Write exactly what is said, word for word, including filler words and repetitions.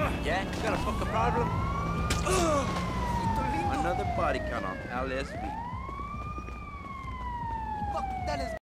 Yeah, you got a fucking problem? Another body count on L S V. Fuck, that is